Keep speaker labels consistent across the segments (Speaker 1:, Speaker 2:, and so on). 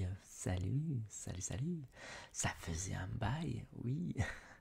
Speaker 1: Salut. Ça faisait un bail, oui.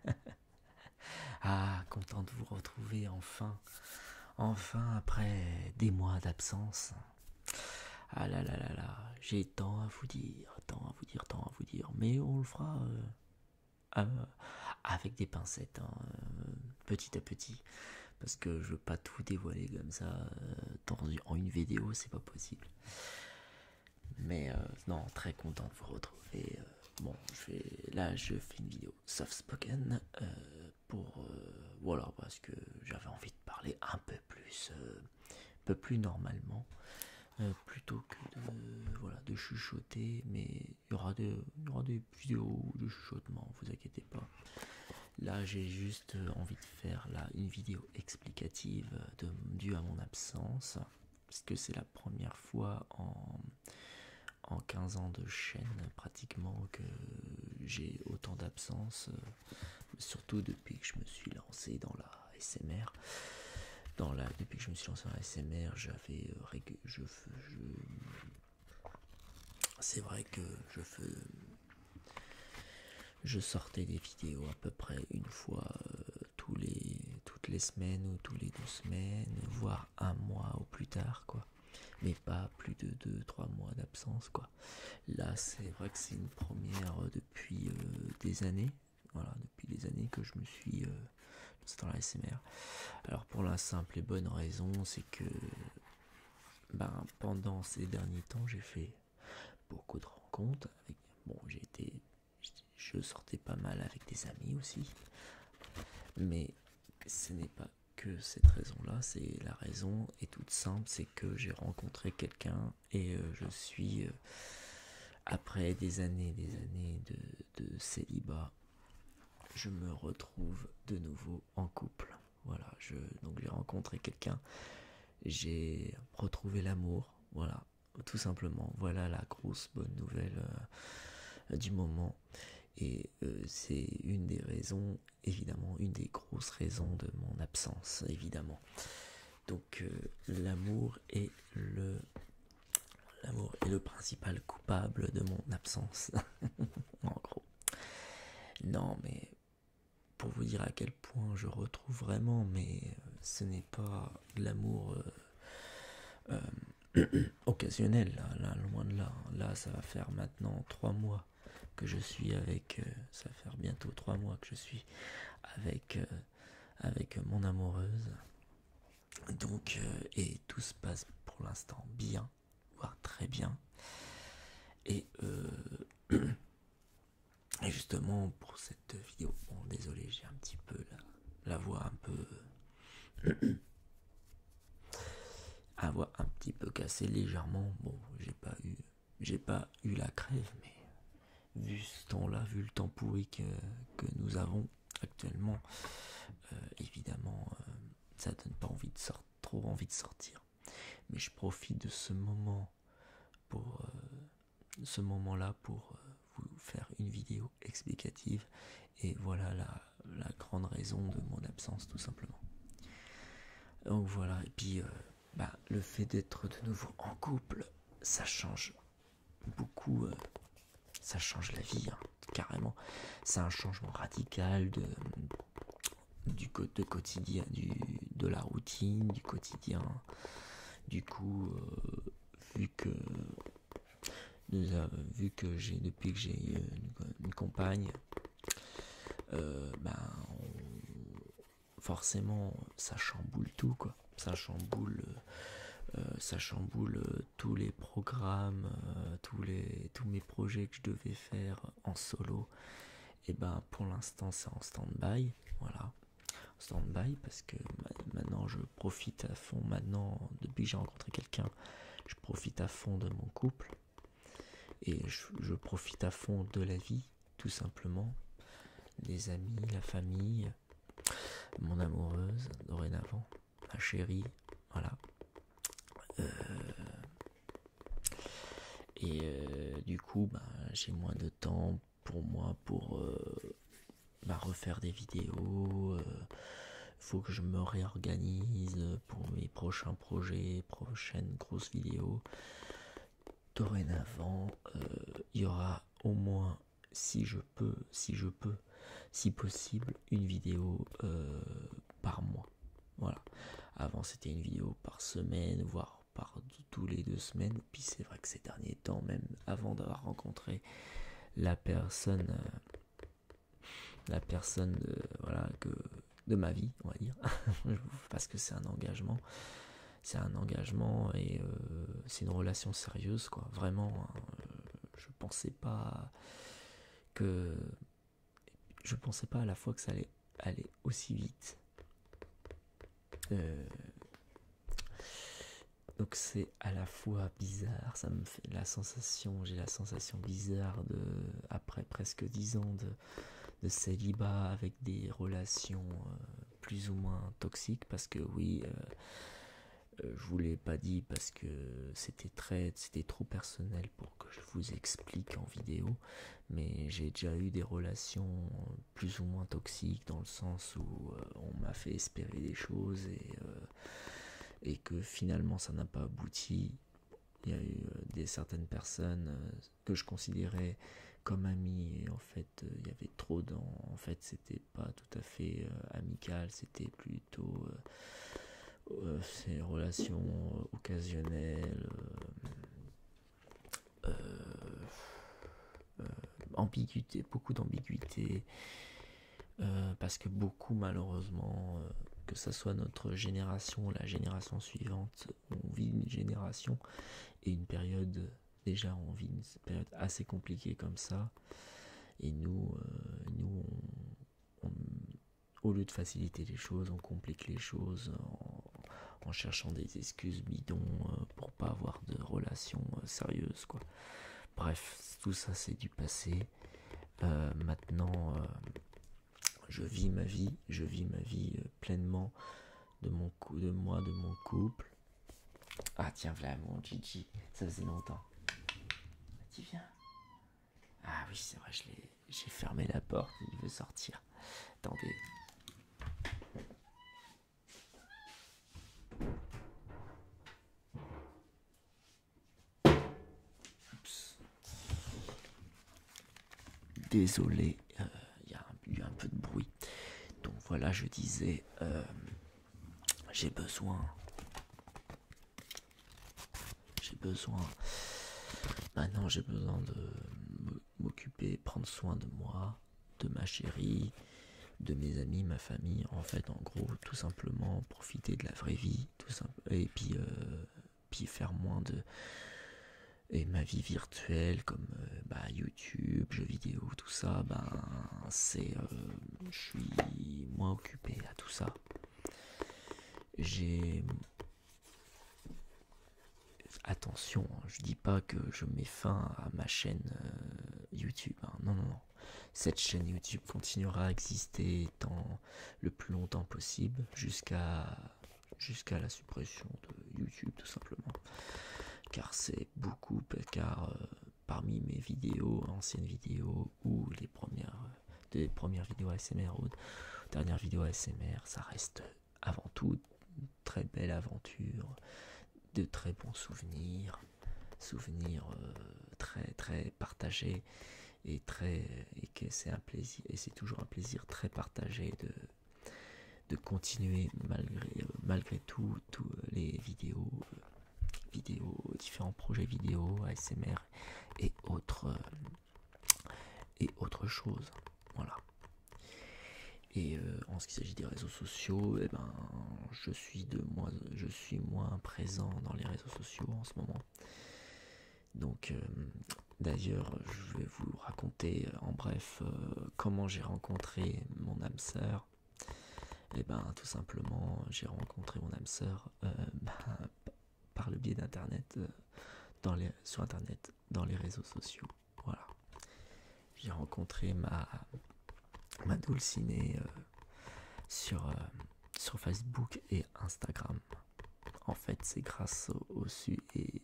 Speaker 1: Ah, content de vous retrouver enfin après des mois d'absence. Ah là, j'ai tant à vous dire, mais on le fera euh, avec des pincettes, hein, petit à petit, parce que je veux pas tout dévoiler comme ça en une vidéo, c'est pas possible. Mais non, très content de vous retrouver. Bon, je fais une vidéo soft spoken pour voilà, parce que j'avais envie de parler un peu plus normalement, plutôt que de chuchoter. Mais il y aura des vidéos de chuchotement, vous inquiétez pas. Là, j'ai juste envie de faire une vidéo explicative due à mon absence, parce que c'est la première fois en 15 ans de chaîne pratiquement que j'ai autant d'absence, surtout depuis que je me suis lancé dans la SMR. Depuis que je me suis lancé dans la SMR, c'est vrai que je sortais des vidéos à peu près une fois toutes les semaines ou tous les 2 semaines, voire un mois au plus tard, quoi. Mais pas plus de 2-3 mois d'absence, quoi. Là, c'est vrai que c'est une première depuis des années. Voilà, depuis des années que je me suis lancé dans la SMR. Alors pour la simple et bonne raison, c'est que pendant ces derniers temps, j'ai fait beaucoup de rencontres. Je sortais pas mal avec des amis aussi. Mais ce n'est pas que cette raison-là, c'est la raison est toute simple, c'est que j'ai rencontré quelqu'un et je suis après des années de célibat, je me retrouve de nouveau en couple. Voilà, donc j'ai rencontré quelqu'un, j'ai retrouvé l'amour, voilà, tout simplement. Voilà la grosse bonne nouvelle du moment. Et c'est une des raisons, évidemment, une des grosses raisons de mon absence, évidemment. Donc l'amour est le principal coupable de mon absence, en gros. Non, mais pour vous dire à quel point je retrouve vraiment, mais ce n'est pas de l'amour occasionnel, là, loin de là. Là, ça va faire maintenant 3 mois que je suis ça va faire bientôt 3 mois que je suis avec mon amoureuse. Donc, et tout se passe pour l'instant bien, voire très bien. Et, et justement, pour cette vidéo, bon, désolé, j'ai un petit peu la voix un petit peu cassée légèrement. Bon, j'ai pas eu la crève, mais vu ce temps-là, vu le temps pourri que nous avons actuellement, évidemment, ça donne pas trop envie de sortir. Mais je profite de ce moment là pour vous faire une vidéo explicative. Et voilà la grande raison de mon absence, tout simplement. Donc voilà, et puis le fait d'être de nouveau en couple, ça change beaucoup, ça change la vie, hein, carrément. C'est un changement radical de quotidien, de la routine, du quotidien. Du coup, vu que depuis que j'ai une compagne, forcément ça chamboule tout, quoi. Ça chamboule tous les programmes, tous mes projets que je devais faire en solo. Et pour l'instant c'est en stand-by, voilà, stand-by, parce que maintenant je profite à fond. Maintenant, depuis que j'ai rencontré quelqu'un, je profite à fond de mon couple et je profite à fond de la vie, tout simplement, des amis, la famille, mon amoureuse dorénavant, ma chérie, voilà. Du coup, j'ai moins de temps pour moi pour refaire des vidéos. Faut que je me réorganise pour mes prochains projets, prochaines grosses vidéos. dorénavant, il y aura au moins, si je peux, si possible, une vidéo par mois. Voilà. Avant, c'était une vidéo par semaine, voire par tous les 2 semaines. Puis c'est vrai que ces derniers temps, même avant d'avoir rencontré la personne voilà, de ma vie, on va dire, parce que c'est un engagement. C'est un engagement et c'est une relation sérieuse, quoi. Vraiment, hein, je pensais pas que je pensais pas à la fois que ça allait aller aussi vite. Donc c'est à la fois bizarre, ça me fait j'ai la sensation bizarre de après presque 10 ans de célibat avec des relations plus ou moins toxiques, parce que oui, je vous l'ai pas dit parce que c'était trop personnel pour que je vous explique en vidéo, mais j'ai déjà eu des relations plus ou moins toxiques, dans le sens où on m'a fait espérer des choses et que finalement ça n'a pas abouti. Il y a eu certaines personnes que je considérais comme amis, et en fait il y avait trop en fait c'était pas tout à fait amical, c'était plutôt ces relations occasionnelles, ambiguïté, beaucoup d'ambiguïté, parce que beaucoup malheureusement, que ça soit notre génération ou la génération suivante, on vit une génération et une période, déjà on vit une période assez compliquée comme ça, et nous au lieu de faciliter les choses, on complique les choses en cherchant des excuses bidons pour pas avoir de relations sérieuses, quoi. Bref, tout ça c'est du passé. Maintenant, je vis ma vie pleinement de moi, de mon couple. Ah tiens, voilà mon Gigi, ça faisait longtemps. Tu viens? Ah oui, c'est vrai, j'ai fermé la porte, il veut sortir. Attendez. Oups. Désolé, il y a eu un peu de bruit. Donc voilà, je disais, j'ai besoin, maintenant j'ai besoin de m'occuper, prendre soin de moi, de ma chérie, de mes amis, ma famille, en fait, en gros, tout simplement profiter de la vraie vie, et puis faire moins de et ma vie virtuelle comme YouTube, jeux vidéo, tout ça, je suis moins occupé à tout ça. Attention, je dis pas que je mets fin à ma chaîne YouTube, hein. Non, non, non. Cette chaîne YouTube continuera à exister tant le plus longtemps possible, jusqu'à la suppression de YouTube, tout simplement. Car parmi mes vidéos, anciennes vidéos, ou des premières vidéos ASMR ou dernières vidéos ASMR, ça reste avant tout une très belle aventure, de très bons souvenirs très très partagés, et que c'est un plaisir, et c'est toujours un plaisir très partagé de continuer malgré tout les vidéos, différents projets vidéo, ASMR et autres choses. Voilà. Et en ce qui s'agit des réseaux sociaux, je suis moins présent dans les réseaux sociaux en ce moment. Donc d'ailleurs, je vais vous raconter en bref comment j'ai rencontré mon âme sœur. Tout simplement, j'ai rencontré mon âme sœur par le biais d'internet, sur internet, dans les réseaux sociaux. Voilà. J'ai rencontré ma Dulcinée sur Facebook et Instagram. En fait, c'est grâce et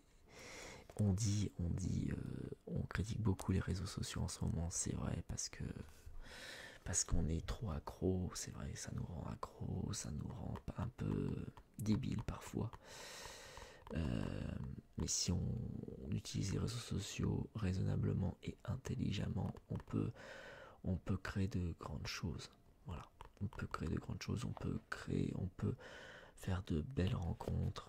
Speaker 1: on critique beaucoup les réseaux sociaux en ce moment, c'est vrai, parce qu'on est trop accro, c'est vrai, ça nous rend accro, ça nous rend un peu débile parfois. Mais si on utilise les réseaux sociaux raisonnablement et intelligemment, on peut créer de grandes choses. Voilà, on peut créer de grandes choses, on peut faire de belles rencontres.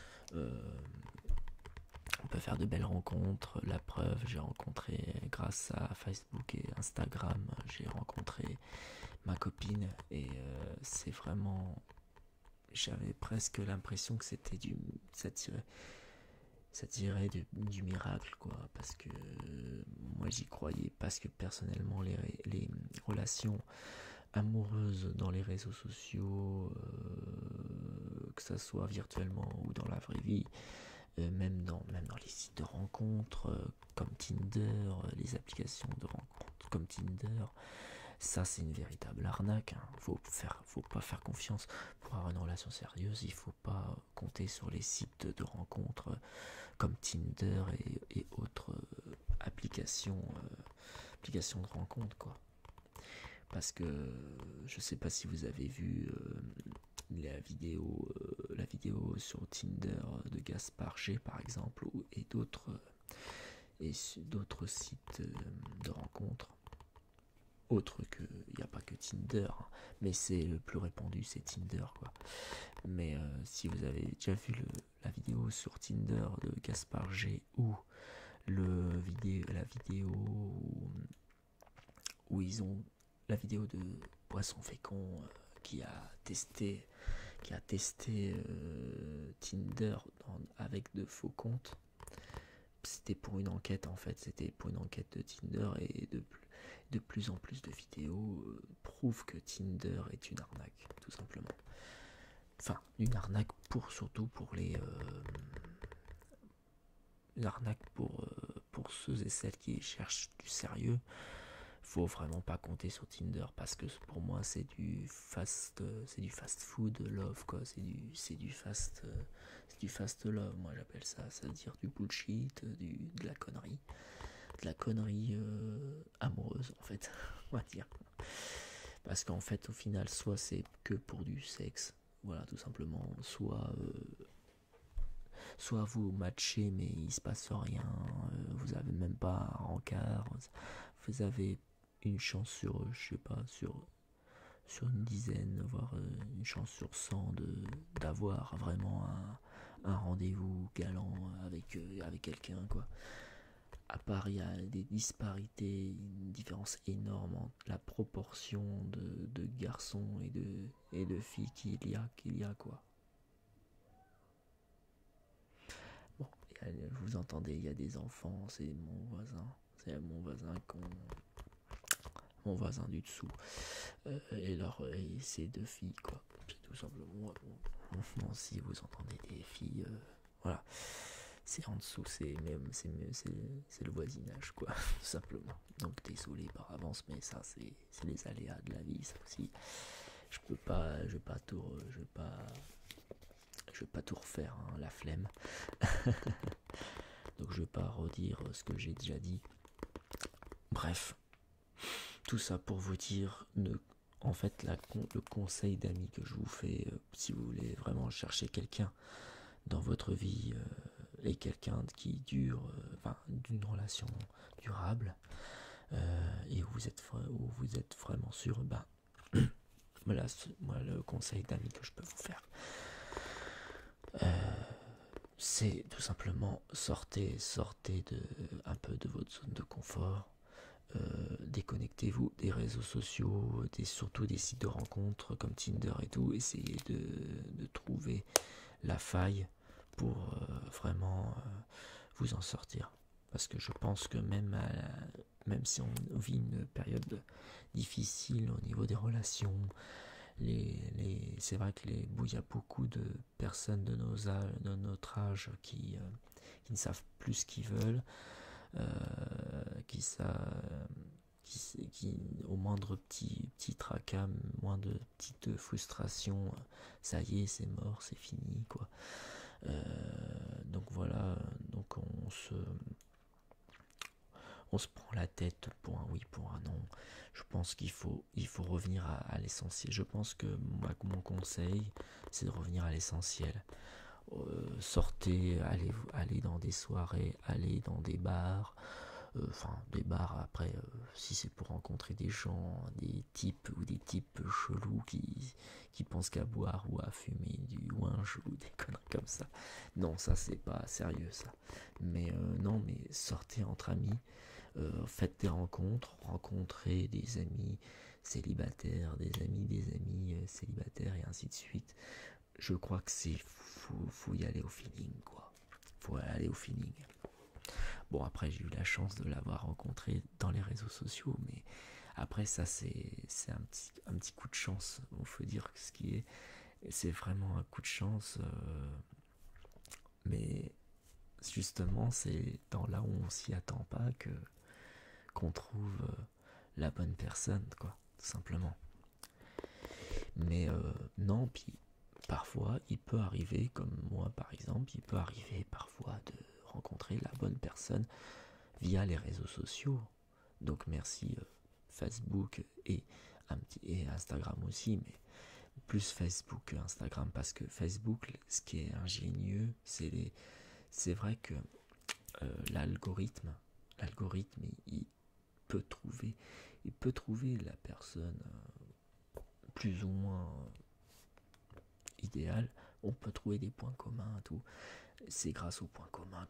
Speaker 1: On peut faire de belles rencontres. La preuve, j'ai rencontré grâce à Facebook et Instagram, j'ai rencontré ma copine et c'est vraiment, j'avais presque l'impression que c'était ça tirait du miracle, quoi, parce que moi j'y croyais, parce que personnellement les relations amoureuses dans les réseaux sociaux, que ça soit virtuellement ou dans la vraie vie, même dans les sites de rencontres comme Tinder, les applications de rencontres comme Tinder, ça c'est une véritable arnaque, hein. Faut pas faire confiance pour avoir une relation sérieuse. Il faut pas compter sur les sites de rencontres comme Tinder et autres applications de rencontres, quoi. Parce que je sais pas si vous avez vu la vidéo sur Tinder de Gaspard G par exemple, et d'autres sites de rencontres. Autre que, il n'y a pas que Tinder, hein, mais c'est le plus répandu, c'est Tinder, quoi. Mais si vous avez déjà vu la vidéo sur Tinder de Gaspard G ou la vidéo où ils ont la vidéo de Poisson Fécond qui a testé Tinder avec de faux comptes. C'était pour une enquête, en fait, c'était pour une enquête de Tinder, et de plus en plus de vidéos prouvent que Tinder est une arnaque, tout simplement. Enfin, une arnaque surtout pour une arnaque pour ceux et celles qui cherchent du sérieux. Faut vraiment pas compter sur Tinder, parce que pour moi c'est du fast food love, quoi. C'est du fast love, moi j'appelle ça. Ça veut dire du bullshit, de la connerie amoureuse, en fait. On va dire, parce qu'en fait au final, soit c'est que pour du sexe, voilà, tout simplement, soit vous matchez mais il se passe rien, vous avez même pas un rencard, vous avez une chance sur, je sais pas, sur une dizaine, voire une chance sur 100 d'avoir vraiment un rendez-vous galant avec quelqu'un, quoi. À part, il y a des disparités, une différence énorme entre la proportion de garçons et de filles qu'il y a, quoi. Bon, vous entendez, il y a des enfants, c'est mon voisin du dessous, et c'est deux filles, quoi. C'est tout simplement. Bon, si vous entendez des filles, voilà, c'est en dessous, c'est le voisinage, quoi, tout simplement. Donc désolé par avance, mais ça c'est les aléas de la vie, ça aussi. Je vais pas tout refaire, hein, la flemme. Donc je vais pas redire ce que j'ai déjà dit. Bref, tout ça pour vous dire, en fait, le conseil d'amis que je vous fais, si vous voulez vraiment chercher quelqu'un dans votre vie, et quelqu'un qui dure, d'une relation durable, et où vous êtes vraiment sûr, voilà, moi le conseil d'amis que je peux vous faire, c'est tout simplement sortez un peu de votre zone de confort. Déconnectez-vous des réseaux sociaux, surtout des sites de rencontres comme Tinder et tout. Essayez de trouver la faille pour vraiment vous en sortir. Parce que je pense que même si on vit une période difficile au niveau des relations, c'est vrai qu'il y a beaucoup de personnes de notre âge qui ne savent plus ce qu'ils veulent, qui au moindre petit tracas, moindre petite frustration, ça y est, c'est mort, c'est fini, quoi. Donc voilà, donc on se prend la tête pour un oui, pour un non. Je pense qu'il faut revenir à l'essentiel. Je pense que mon conseil, c'est de revenir à l'essentiel. sortez, allez dans des soirées, allez dans des bars. Enfin, des bars après, si c'est pour rencontrer des gens, des types ou des types chelous qui pensent qu'à boire ou à fumer du ouinge ou des conneries comme ça. Non, ça c'est pas sérieux ça. Mais non, mais sortez entre amis, faites des rencontres, rencontrez des amis célibataires, des amis célibataires et ainsi de suite. Je crois que faut y aller au feeling quoi. Faut aller au feeling. Bon, après, j'ai eu la chance de l'avoir rencontré dans les réseaux sociaux, mais après, ça, c'est un petit coup de chance. Il faut dire que c'est vraiment un coup de chance, mais justement, c'est dans là où on s'y attend pas qu'on trouve la bonne personne, quoi, tout simplement. Mais non, puis parfois, il peut arriver, comme moi par exemple, il peut arriver parfois de rencontrer la bonne personne via les réseaux sociaux. Donc merci Facebook et Instagram aussi, mais plus Facebook que Instagram parce que Facebook, ce qui est ingénieux, c'est vrai que l'algorithme, il peut trouver, la personne plus ou moins idéale. On peut trouver des points communs, tout. C'est grâce aux points communs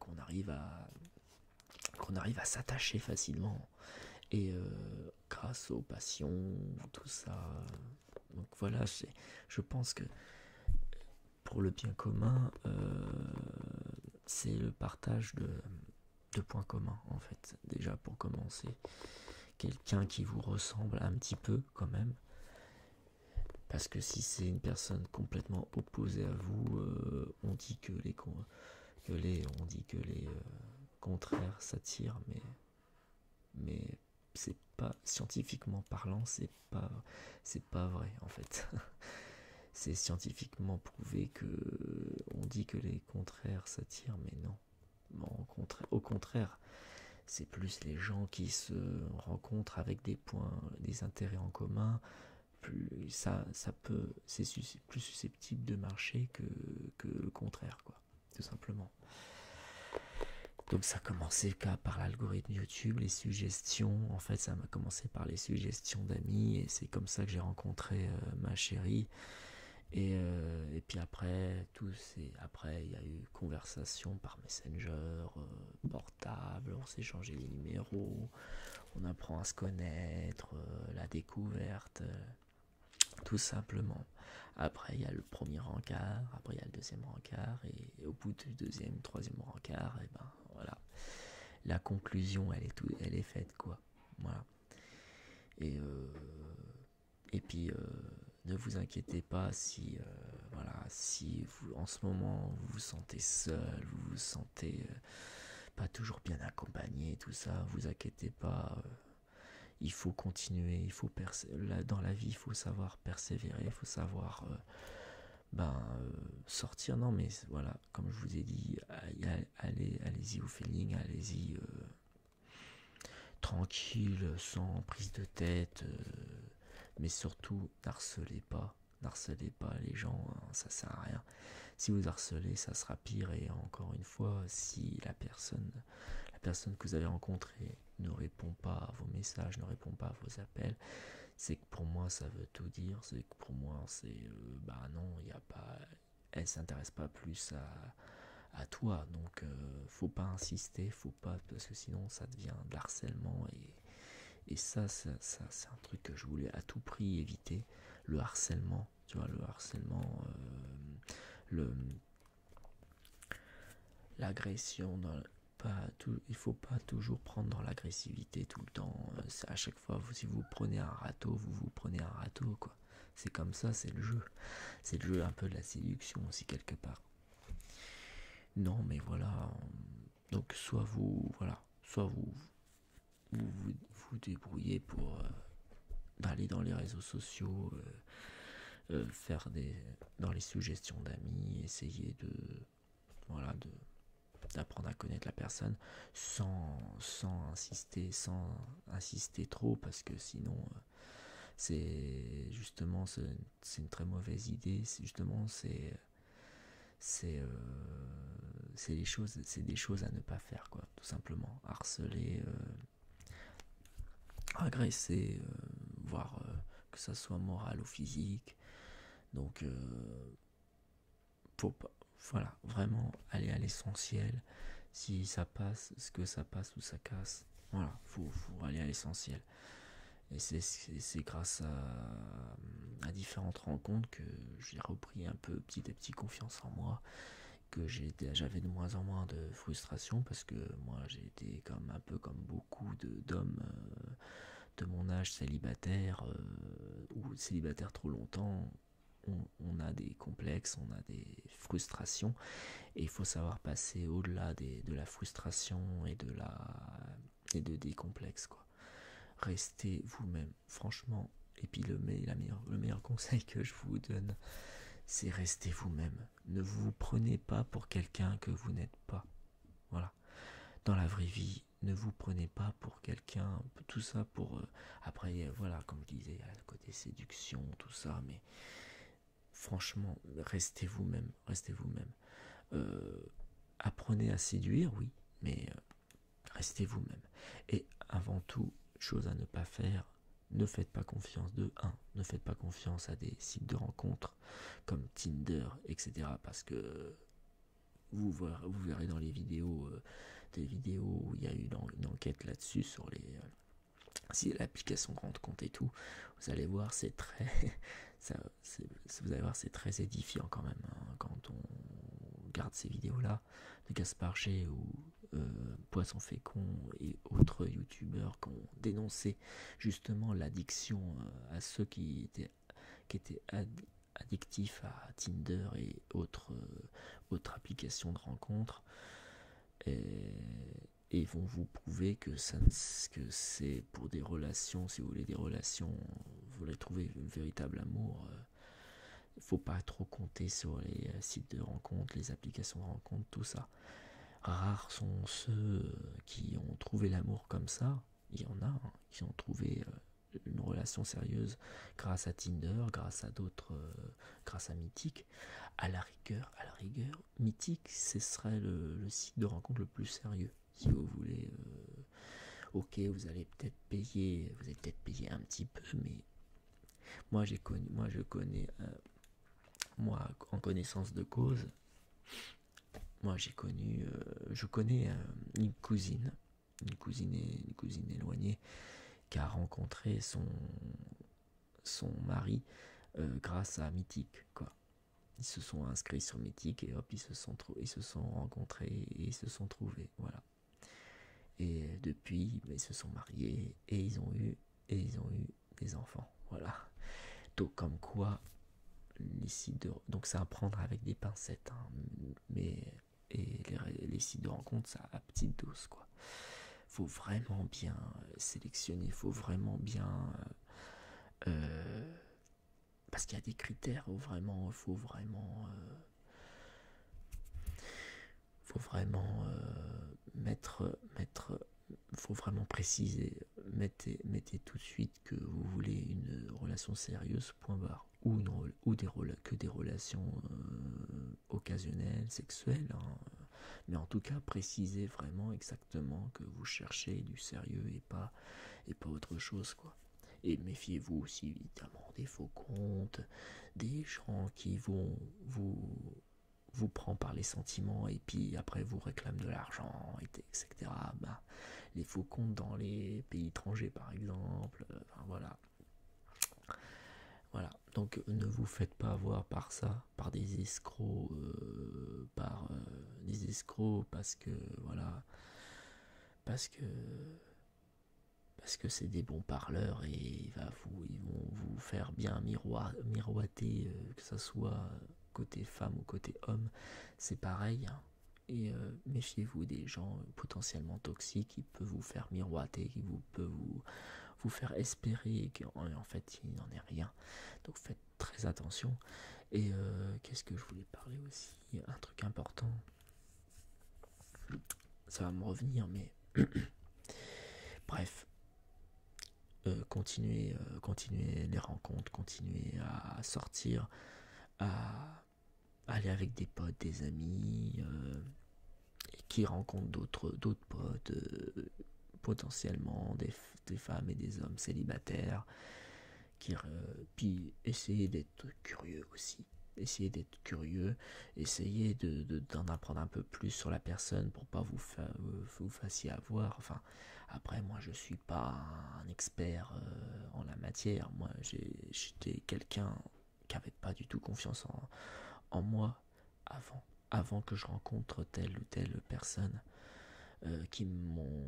Speaker 1: qu'on arrive à s'attacher facilement et grâce aux passions, tout ça. Donc voilà, je pense que pour le bien commun, c'est le partage de points communs en fait. Déjà pour commencer, quelqu'un qui vous ressemble un petit peu quand même. Parce que si c'est une personne complètement opposée à vous, on dit que les contraires s'attirent, mais c'est pas scientifiquement parlant, c'est pas vrai en fait. C'est scientifiquement prouvé que on dit que les contraires s'attirent, mais non. Bon, au contraire, c'est plus les gens qui se rencontrent avec des intérêts en commun. Plus c'est plus susceptible de marcher que le contraire, quoi, tout simplement. Donc ça a commencé par l'algorithme YouTube, les suggestions. En fait, ça m'a commencé par les suggestions d'amis et c'est comme ça que j'ai rencontré ma chérie. Et puis après, après, il y a eu conversation par Messenger, portable, on s'est changé les numéros, on apprend à se connaître, la découverte, tout simplement. Après, il y a le premier rencard, après il y a le deuxième rencard, et au bout du deuxième, troisième rencard, et ben voilà, la conclusion, elle est faite, quoi. Voilà. Et puis ne vous inquiétez pas si si vous en ce moment vous vous sentez seul, vous vous sentez pas toujours bien accompagné, tout ça, vous inquiétez pas. Il faut continuer, dans la vie, il faut savoir persévérer, il faut savoir sortir. Non, mais voilà, comme je vous ai dit, allez-y au feeling, allez-y tranquille, sans prise de tête, mais surtout n'harcelez pas les gens, hein, ça sert à rien. Si vous harcelez, ça sera pire. Et encore une fois, si la personne que vous avez rencontrée ne répond pas à vos messages, ne répond pas à vos appels, c'est que pour moi ça veut tout dire. C'est que pour moi c'est non, il y a pas, elle s'intéresse pas plus à toi. Donc faut pas insister, faut pas, parce que sinon ça devient de l'harcèlement. Et ça c'est un truc que je voulais à tout prix éviter, le harcèlement. Tu vois, le harcèlement, l'agression il faut pas toujours prendre dans l'agressivité tout le temps. À chaque fois, si vous prenez un râteau, vous prenez un râteau, quoi. C'est comme ça, c'est le jeu. C'est le jeu un peu de la séduction aussi, quelque part. Non, mais voilà. Donc, soit vous débrouillez pour aller dans les réseaux sociaux, faire dans les suggestions d'amis, essayer d'apprendre à connaître la personne sans insister trop, parce que sinon c'est une très mauvaise idée. C'est c'est des choses à ne pas faire, quoi, tout simplement. Harceler, agresser, voire que ça soit moral ou physique. Donc, faut pas, voilà, vraiment aller à l'essentiel. Si ça passe, ce que ça passe ou ça casse. Voilà, faut aller à l'essentiel. Et c'est grâce à différentes rencontres que j'ai repris un peu petit à petit confiance en moi, que j'avais de moins en moins de frustration parce que moi j'ai été comme un peu comme beaucoup d'hommes de mon âge célibataire ou célibataire trop longtemps. On a des complexes, on a des frustrations et il faut savoir passer au-delà de la frustration des complexes, quoi. Restez vous-même, franchement. Et puis le meilleur conseil que je vous donne, c'est rester vous-même. Ne vous prenez pas pour quelqu'un que vous n'êtes pas. Voilà. Dans la vraie vie, ne vous prenez pas pour quelqu'un, tout ça pour... après, voilà, comme je disais, à côté séduction, tout ça, mais franchement, restez vous-même, restez vous-même. Apprenez à séduire, oui, mais restez vous-même. Et avant tout, chose à ne pas faire, ne faites pas confiance ne faites pas confiance à des sites de rencontres comme Tinder, etc. Parce que vous verrez dans les vidéos, des vidéos où il y a eu une enquête là-dessus sur si l'application rend compte et tout, vous allez voir, c'est très vous allez voir, c'est très édifiant quand même, hein, quand on regarde ces vidéos là de Gaspard G ou Poisson Fécond et autres youtubeurs qui ont dénoncé justement l'addiction à ceux qui étaient addictifs à Tinder et autres applications de rencontres, et vont vous prouver que c'est pour des relations, si vous voulez des relations, vous voulez trouver un véritable amour, il ne faut pas trop compter sur les sites de rencontres, les applications de rencontres, tout ça. Rares sont ceux qui ont trouvé l'amour comme ça. Il y en a qui ont trouvé une relation sérieuse grâce à Tinder, grâce à d'autres, grâce à Mythique. À la rigueur, Mythique, ce serait le site de rencontre le plus sérieux. Si vous voulez, ok, vous allez peut-être payer, un petit peu, mais moi je connais, moi en connaissance de cause. Moi je connais une cousine éloignée qui a rencontré son mari grâce à Mythique, quoi. Ils se sont inscrits sur Mythique et hop, ils se sont rencontrés et ils se sont trouvés, voilà. Et depuis, ils se sont mariés et ils ont eu des enfants, voilà. Donc comme quoi, donc c'est à prendre avec des pincettes, hein, mais les sites de rencontre, ça à petite dose, quoi. Faut vraiment bien sélectionner, faut vraiment bien parce qu'il y a des critères où vraiment faut vraiment faut vraiment préciser, mettez tout de suite que vous voulez une relation sérieuse, point barre, ou des relations occasionnelles, sexuelles, hein. Mais en tout cas, précisez vraiment exactement que vous cherchez du sérieux et pas autre chose, quoi. Et méfiez-vous aussi évidemment des faux comptes, des gens qui vont vous prend par les sentiments et puis après vous réclament de l'argent, etc. Bah, les faux comptes dans les pays étrangers par exemple, enfin voilà. Voilà, donc ne vous faites pas avoir par ça, par des escrocs, parce que voilà, parce que c'est des bons parleurs et ils vont vous faire bien miroiter, que ça soit côté femme ou côté homme, c'est pareil, hein. Et méfiez-vous des gens potentiellement toxiques qui peuvent vous faire miroiter, qui peuvent vous faire espérer qu'en fait il n'en est rien. Donc faites très attention. Et qu'est-ce que je voulais parler aussi, un truc important, ça va me revenir, mais bref, continuez les rencontres, continuez à sortir, à aller avec des potes, des amis, qui rencontrent d'autres potes, potentiellement des femmes et des hommes célibataires, puis essayer d'être curieux aussi. Essayez d'être curieux, essayez d'en apprendre un peu plus sur la personne pour pas vous fassiez avoir. Enfin, après, moi je suis pas un expert en la matière. Moi j'étais quelqu'un qui avait pas du tout confiance en moi avant que je rencontre telle ou telle personne qui m'ont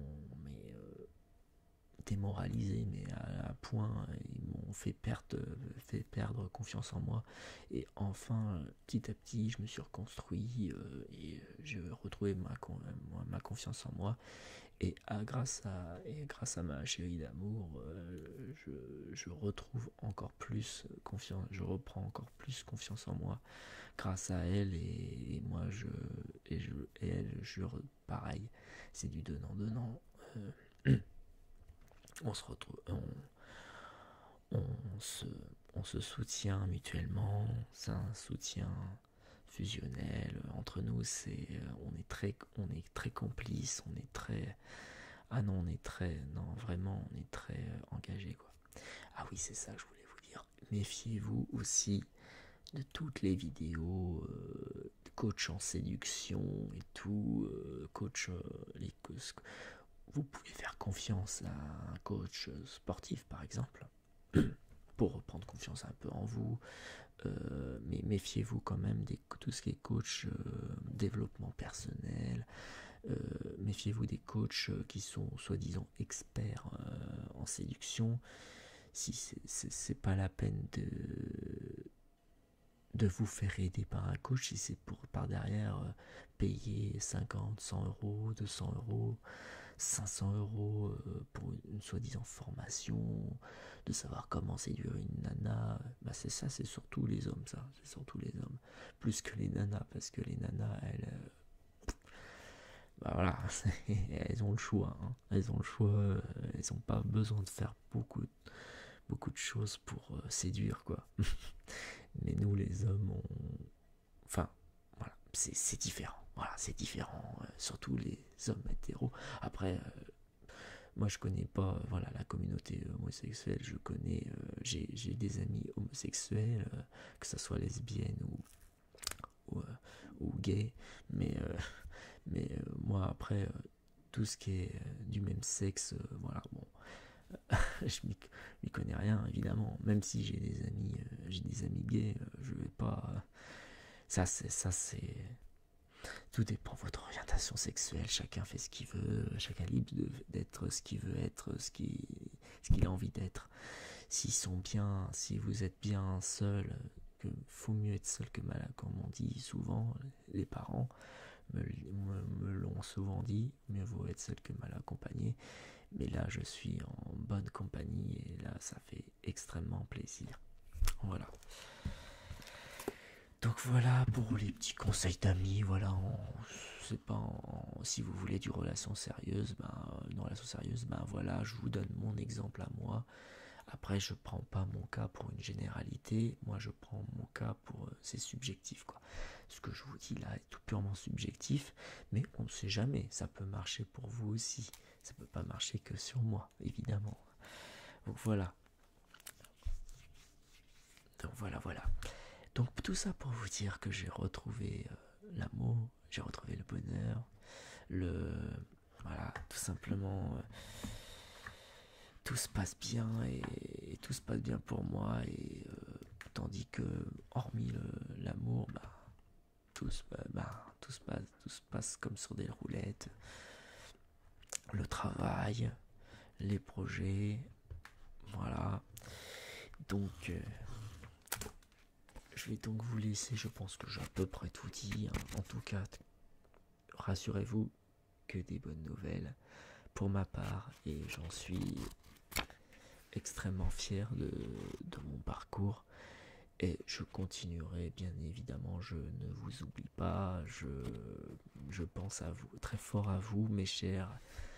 Speaker 1: démoralisé, mais à un point ils m'ont fait perdre confiance en moi. Et enfin, petit à petit, je me suis reconstruit et j'ai retrouvé ma confiance en moi. Et grâce à ma chérie d'amour, je retrouve encore plus confiance, je reprends encore plus confiance en moi grâce à elle. Et moi et elle, pareil, c'est du donnant. On se retrouve, on se, on se soutient mutuellement, c'est un soutien fusionnel entre nous. On est très complices, on est très, ah non, on est très, non, vraiment, on est très engagés, quoi. Ah oui, c'est ça que je voulais vous dire. Méfiez-vous aussi de toutes les vidéos de coach en séduction et tout, vous pouvez faire confiance à un coach sportif, par exemple, pour prendre confiance un peu en vous. Mais méfiez-vous quand même de tout ce qui est coach développement personnel. Méfiez-vous des coachs qui sont soi-disant experts en séduction. Si c'est pas la peine de vous faire aider par un coach, si c'est pour par derrière payer 50, 100 euros, 200 euros, 500 euros pour une soi-disant formation, de savoir comment séduire une nana. Bah c'est ça, c'est surtout les hommes, ça, c'est surtout les hommes, plus que les nanas, parce que les nanas, elles, bah voilà, elles ont le choix, hein. Elles ont le choix, elles n'ont pas besoin de faire beaucoup de choses pour séduire, quoi. Mais nous, les hommes, enfin, voilà, c'est différent. Voilà, c'est différent, surtout les hommes hétéros. Après, moi, je connais pas, voilà, la communauté homosexuelle. Je connais, j'ai des amis homosexuels, que ça soit lesbienne ou gay, mais moi, après, tout ce qui est du même sexe, voilà, bon, je m'y connais rien, évidemment. Même si j'ai des amis gays, je vais pas. Ça c'est tout dépend de votre orientation sexuelle. Chacun fait ce qu'il veut, chacun est libre d'être ce qu'il veut être, ce qu'il a envie d'être. S'ils sont bien, si vous êtes bien seul, que faut mieux être seul que malade, comme on dit souvent, les parents me l'ont souvent dit, mieux vaut être seul que mal accompagné. Mais là, je suis en bonne compagnie et là, ça fait extrêmement plaisir. Voilà. Donc voilà pour les petits conseils d'amis. Voilà, si vous voulez une relation sérieuse, ben voilà, je vous donne mon exemple à moi. Après, je prends pas mon cas pour une généralité. Moi, je prends mon cas pour c'est subjectif, quoi. Ce que je vous dis là est tout purement subjectif, mais on ne sait jamais. Ça peut marcher pour vous aussi. Ça peut pas marcher que sur moi, évidemment. Donc voilà. Voilà. Donc tout ça pour vous dire que j'ai retrouvé l'amour, j'ai retrouvé le bonheur, voilà, tout simplement, tout se passe bien et tout se passe bien pour moi. Et tandis que hormis l'amour, tout se passe comme sur des roulettes. Le travail, les projets, voilà. Donc je vais donc vous laisser, je pense que j'ai à peu près tout dit, hein. En tout cas, rassurez-vous que des bonnes nouvelles pour ma part, et j'en suis extrêmement fier de mon parcours. Et je continuerai, bien évidemment, je ne vous oublie pas, je pense à vous, très fort à vous, mes chers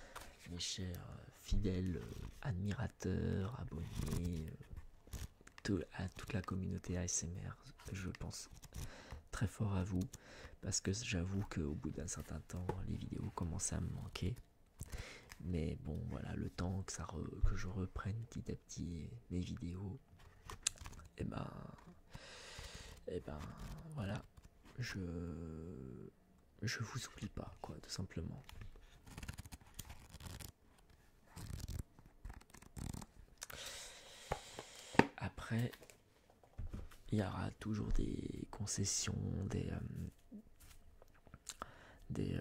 Speaker 1: fidèles admirateurs, abonnés, à toute la communauté ASMR, je pense très fort à vous, parce que j'avoue qu'au bout d'un certain temps, les vidéos commençaient à me manquer. Mais bon, voilà, le temps que je reprenne petit à petit mes vidéos, et ben voilà, je je vous oublie pas, quoi, tout simplement. Après, il y aura toujours des concessions, des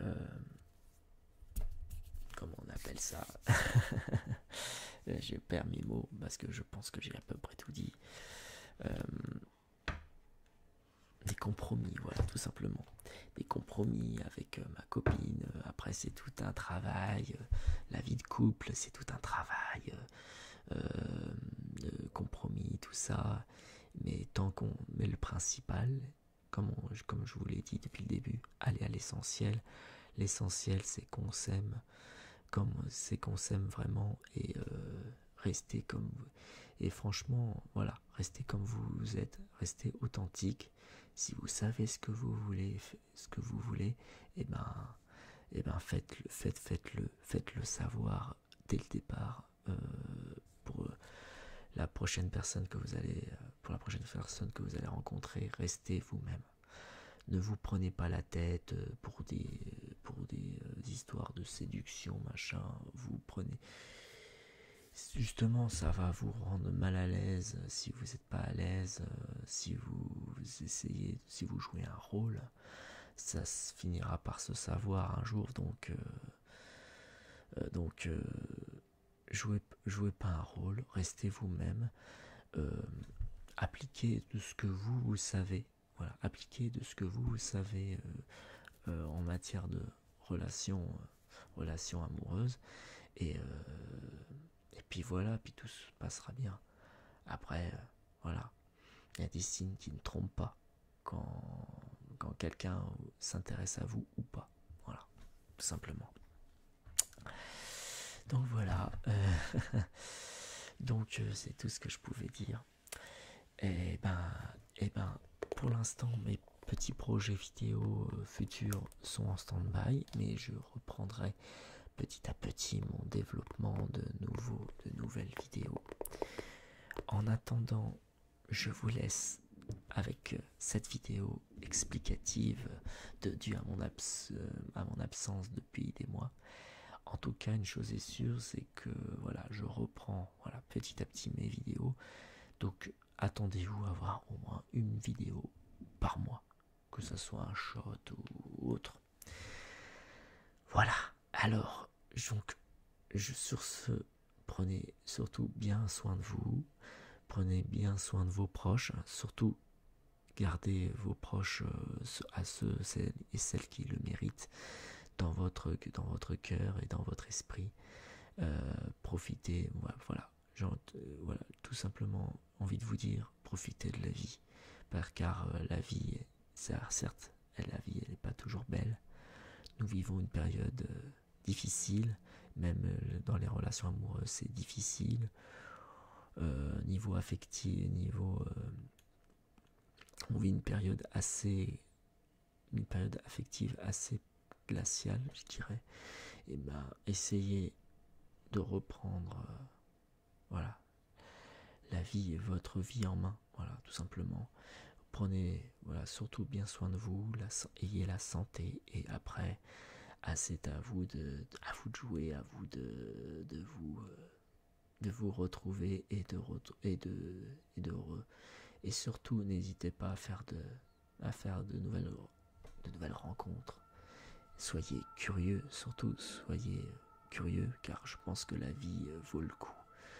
Speaker 1: comment on appelle ça. J'ai perds mes mots parce que je pense que j'ai à peu près tout dit. Euh, des compromis, voilà, tout simplement. Des compromis avec ma copine. Après, c'est tout un travail. La vie de couple, c'est tout un travail. De compromis, tout ça. Mais tant qu'on met le principal, comme je vous l'ai dit depuis le début, aller à l'essentiel. L'essentiel, c'est qu'on s'aime, c'est qu'on s'aime vraiment et rester comme vous. Et franchement, voilà, restez comme vous êtes, restez authentique. Si vous savez ce que vous voulez, et ben faites-le savoir dès le départ pour la prochaine personne que vous allez, pour la prochaine personne que vous allez rencontrer. Restez vous-même. Ne vous prenez pas la tête pour des histoires de séduction, machin. Vous prenez. Justement, ça va vous rendre mal à l'aise si vous n'êtes pas à l'aise, si vous essayez, si vous jouez un rôle. Ça finira par se savoir un jour, donc jouez pas un rôle, restez vous-même, euh, appliquez de ce que vous savez. Voilà, appliquez de ce que vous savez en matière de relations amoureuses et puis voilà, puis tout se passera bien. Après, voilà, il y a des signes qui ne trompent pas quand quelqu'un s'intéresse à vous ou pas. Voilà, tout simplement. Donc voilà, donc c'est tout ce que je pouvais dire. Et ben, pour l'instant, mes petits projets vidéo futurs sont en stand-by, mais je reprendrai petit à petit mon développement de nouvelles vidéos. En attendant, je vous laisse avec cette vidéo explicative due à mon absence depuis des mois. En tout cas, une chose est sûre, c'est que voilà, je reprends petit à petit mes vidéos. Donc attendez-vous à avoir au moins une vidéo par mois, que ce soit un shot ou autre. Voilà, alors, donc, sur ce, prenez surtout bien soin de vous, prenez bien soin de vos proches, surtout gardez vos proches à ceux et celles qui le méritent dans votre cœur et dans votre esprit. Profitez, voilà, voilà, tout simplement envie de vous dire, profitez de la vie, car la vie, certes, la vie elle n'est pas toujours belle. Nous vivons une période difficile, même dans les relations amoureuses c'est difficile. Niveau affectif, on vit une période affective assez glaciale, je dirais. Et ben, essayez de reprendre, voilà, la vie et votre vie en main, voilà, tout simplement. Prenez, voilà, surtout bien soin de vous, ayez la santé, et après, c'est à vous de jouer, à vous de vous retrouver et surtout n'hésitez pas à faire de nouvelles rencontres. Soyez curieux, surtout soyez curieux, car je pense que la vie vaut le coup.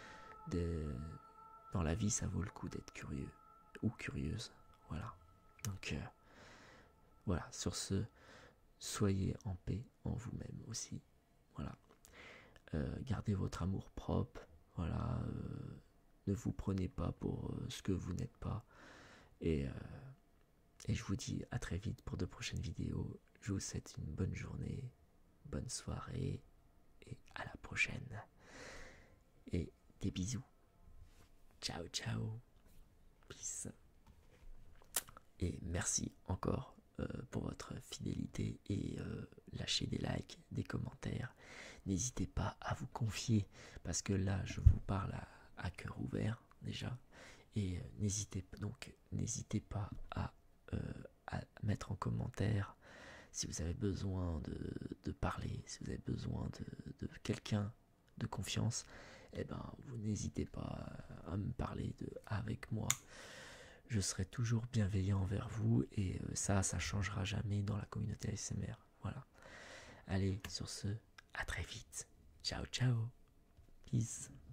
Speaker 1: Dans la vie, ça vaut le coup d'être curieux ou curieuse. Voilà. Donc voilà, sur ce, soyez en paix en vous-même aussi. Voilà. Gardez votre amour propre. Voilà. Ne vous prenez pas pour ce que vous n'êtes pas. Et je vous dis à très vite pour de prochaines vidéos. Je vous souhaite une bonne journée, bonne soirée et à la prochaine. Et des bisous. Ciao, ciao. Peace. Et merci encore pour votre fidélité et lâchez des likes, des commentaires. N'hésitez pas à vous confier parce que là je vous parle à cœur ouvert déjà. Et n'hésitez pas euh, à mettre en commentaire si vous avez besoin de parler, si vous avez besoin de quelqu'un de confiance, eh ben vous n'hésitez pas à me parler avec moi. Je serai toujours bienveillant envers vous et ça changera jamais dans la communauté ASMR. Voilà. Allez, sur ce, à très vite. Ciao, ciao. Peace.